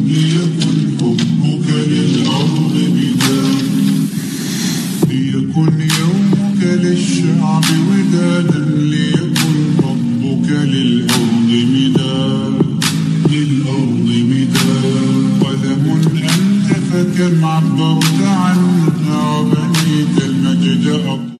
ليكن حبك للأرض مداد، ليكن يومك للشعب ودادا، ليكن ربك للأرض مداد، للأرض مداد. قلم أنت فكم عبرت عنها وبنيت المجد